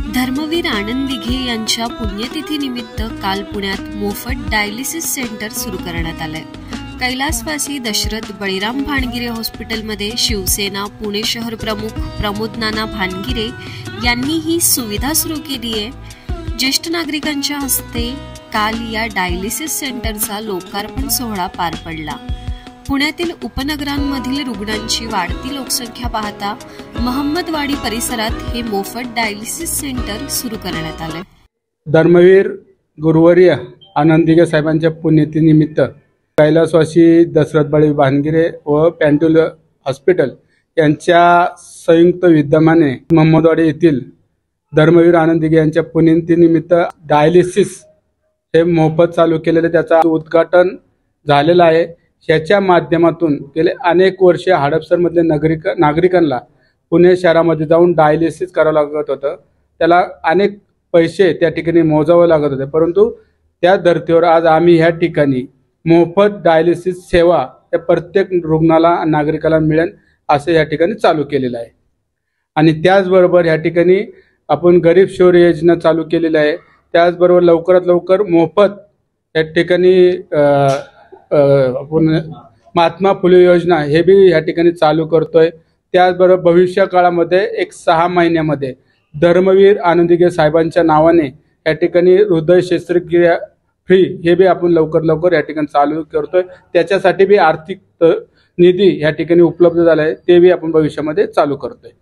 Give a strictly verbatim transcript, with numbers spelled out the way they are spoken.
धर्मवीर आनंद दिघे यांच्या पुण्यतिथीनिमित्त काल पुण्यात मोफत डायलिसिस सेंटर सुरू करण्यात आलंय। कैलासवासी दशरथ बळीराम भानगिरे हॉस्पिटलमध्ये शिवसेना पुणे शहर प्रमुख प्रमोद नाना भानगिरे यांनी ही सुविधा सुरू केली आहे। ज्येष्ठ नागरिकांच्या हस्ते काल या डायलिसिस सेंटरचा लोकार्पण सोहळा पार पडला। पुण्यातील उपनगरांमधील रुग्णांची वाढती लोकसंख्या पाहता महम्मदवाडी परिसरात हे मोफत डायलिसिस सेंटर सुरू करण्यात आले। धर्मवीर गुरुवर्य आनंद दिघे साहेबांच्या पुण्यतिथीनिमित्त कैलासवासी दशरथ बळी भानगिरे व पॅन्टूल हॉस्पिटल यांच्या संयुक्त विद्यमाने महम्मदवाडी येथील धर्मवीर आनंद दिघे यांच्या पुण्यतिथीनिमित्त डायलिसिस हे मोफत चालू केलेले त्याचा उद्घाटन झालेला आहे। याच्या माध्यमातून गेले अनेक वर्षे हडपसरमधले नागरिक नागरिकांना पुणे शहरामध्ये जाऊन डायलिसिस करावं लागत होतं। त्याला अनेक पैसे त्या ठिकाणी मोजावे लागत होते, परंतु त्या धर्तीवर आज आम्ही ह्या ठिकाणी मोफत डायलिसिस सेवा या प्रत्येक रुग्णाला नागरिकाला मिळेल असं या ठिकाणी चालू केलेलं आहे। आणि त्याचबरोबर या ठिकाणी आपण गरीब शौर्य योजना चालू केलेली आहे। त्याचबरोबर लवकरात लवकर मोफत या ठिकाणी आपण महात्मा फुले योजना हे बी या ठिकाणी चालू करतोय। त्याचबरोबर भविष्य काळामध्ये एक सहा महिन्यामध्ये धर्मवीर आनंद दिघे साहेबांच्या नावाने या ठिकाणी हृदय शस्त्रक्रिया फ्री हे बी आपण लवकर लवकर या ठिकाणी चालू करतोय। त्याच्यासाठी बी आर्थिक निधी या ठिकाणी उपलब्ध झाला आहे, ते बी आपण भविष्यामध्ये चालू करतोय।